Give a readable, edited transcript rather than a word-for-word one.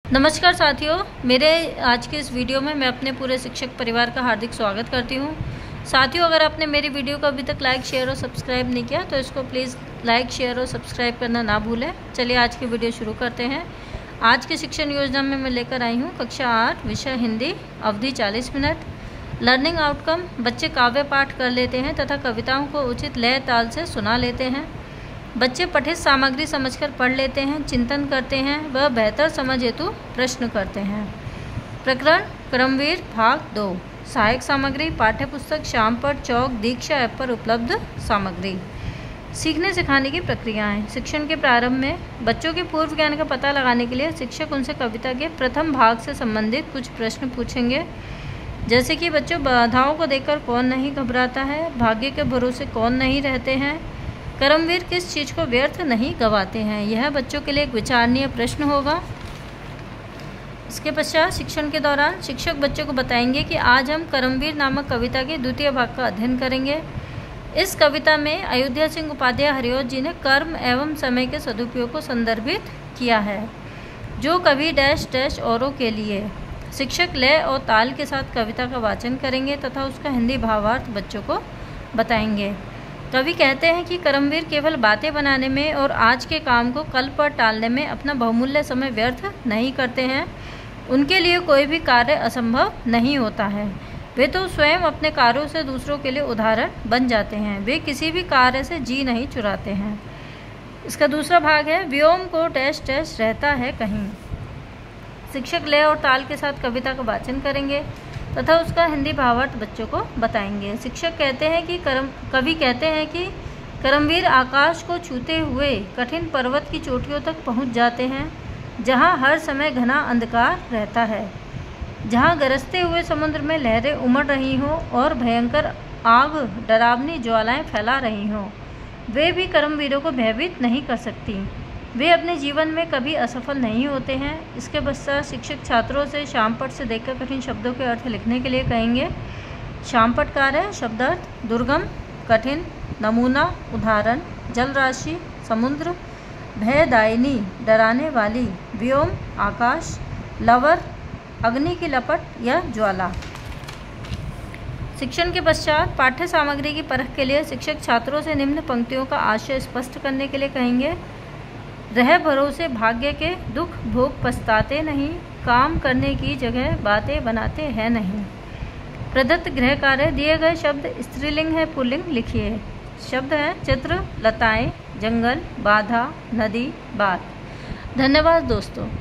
नमस्कार साथियों, मेरे आज के इस वीडियो में मैं अपने पूरे शिक्षक परिवार का हार्दिक स्वागत करती हूं। साथियों, अगर आपने मेरी वीडियो को अभी तक लाइक, शेयर और सब्सक्राइब नहीं किया तो इसको प्लीज़ लाइक, शेयर और सब्सक्राइब करना ना भूलें। चलिए आज की वीडियो शुरू करते हैं। आज की शिक्षण योजना में मैं लेकर आई हूँ कक्षा 8 विषय हिंदी, अवधि 40 मिनट। लर्निंग आउटकम: बच्चे काव्य पाठ कर लेते हैं तथा कविताओं को उचित लय ताल से सुना लेते हैं। बच्चे पठित सामग्री समझकर पढ़ लेते हैं, चिंतन करते हैं व बेहतर समझ हेतु प्रश्न करते हैं। प्रकरण क्रमवीर भाग 2। सहायक सामग्री: पाठ्य पुस्तक, श्यामपट्ट, चौक, दीक्षा ऐप पर उपलब्ध सामग्री। सीखने सिखाने की प्रक्रियाएं: शिक्षण के प्रारंभ में बच्चों के पूर्व ज्ञान का पता लगाने के लिए शिक्षक उनसे कविता के प्रथम भाग से संबंधित कुछ प्रश्न पूछेंगे, जैसे कि बच्चों, बाधाओं को देखकर कौन नहीं घबराता है, भाग्य के भरोसे कौन नहीं रहते हैं, कर्मवीर किस चीज़ को व्यर्थ नहीं गवाते हैं। यह बच्चों के लिए एक विचारणीय प्रश्न होगा। इसके पश्चात शिक्षण के दौरान शिक्षक बच्चों को बताएंगे कि आज हम कर्मवीर नामक कविता के द्वितीय भाग का अध्ययन करेंगे। इस कविता में अयोध्या सिंह उपाध्याय हरिऔध जी ने कर्म एवं समय के सदुपयोग को संदर्भित किया है, जो कवि डैश डैश औरों के लिए। शिक्षक लय और ताल के साथ कविता का वाचन करेंगे तथा उसका हिंदी भावार्थ बच्चों को बताएंगे। कवि कहते हैं कि कर्मवीर केवल बातें बनाने में और आज के काम को कल पर टालने में अपना बहुमूल्य समय व्यर्थ नहीं करते हैं। उनके लिए कोई भी कार्य असंभव नहीं होता है। वे तो स्वयं अपने कार्यों से दूसरों के लिए उदाहरण बन जाते हैं। वे किसी भी कार्य से जी नहीं चुराते हैं। इसका दूसरा भाग है व्योम को डैश डैश रहता है कहीं। शिक्षक लय और ताल के साथ कविता का वाचन करेंगे तथा उसका हिंदी भावार्थ बच्चों को बताएंगे। शिक्षक कहते हैं कि कवि कहते हैं कि कर्मवीर आकाश को छूते हुए कठिन पर्वत की चोटियों तक पहुंच जाते हैं, जहां हर समय घना अंधकार रहता है, जहां गरजते हुए समुद्र में लहरें उमड़ रही हों और भयंकर आग डरावनी ज्वालाएं फैला रही हों। वे भी कर्मवीरों को भयभीत नहीं कर सकती। वे अपने जीवन में कभी असफल नहीं होते हैं। इसके पश्चात शिक्षक छात्रों से श्यामपट्ट से देखकर कठिन शब्दों के अर्थ लिखने के लिए कहेंगे। श्यामपट्ट कार्य है शब्दार्थ: दुर्गम, कठिन, नमूना, उदाहरण, जल राशि, समुद्र, भयदायिनी, डराने वाली, व्योम, आकाश, लवर, अग्नि की लपट या ज्वाला। शिक्षण के पश्चात पाठ्य सामग्री की परख के लिए शिक्षक छात्रों से निम्न पंक्तियों का आशय स्पष्ट करने के लिए कहेंगे। रह भरोसे भाग्य के, दुख भोग पछताते नहीं, काम करने की जगह बातें बनाते हैं नहीं। प्रदत्त गृह कार्य: दिए गए शब्द स्त्रीलिंग है पुल्लिंग लिखिए। शब्द है चित्र, लताएं, जंगल, बाधा, नदी, बात। धन्यवाद दोस्तों।